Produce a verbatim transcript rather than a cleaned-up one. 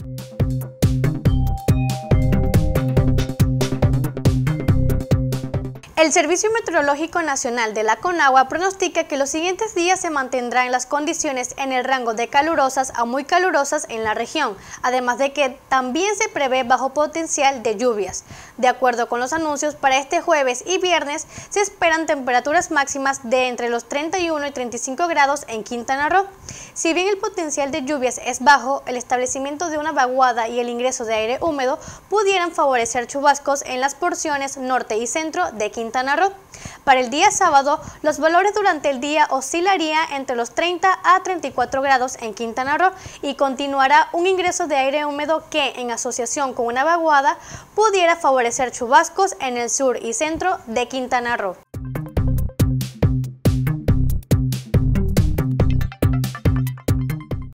El Servicio Meteorológico Nacional de la Conagua pronostica que los siguientes días se mantendrán las condiciones en el rango de calurosas a muy calurosas en la región, además de que también se prevé bajo potencial de lluvias. De acuerdo con los anuncios, para este jueves y viernes se esperan temperaturas máximas de entre los treinta y uno y treinta y cinco grados en Quintana Roo. Si bien el potencial de lluvias es bajo, el establecimiento de una vaguada y el ingreso de aire húmedo pudieran favorecer chubascos en las porciones norte y centro de Quintana Roo. Para el día sábado, los valores durante el día oscilarían entre los treinta a treinta y cuatro grados en Quintana Roo y continuará un ingreso de aire húmedo que, en asociación con una vaguada, pudiera favorecer chubascos en el sur y centro de Quintana Roo.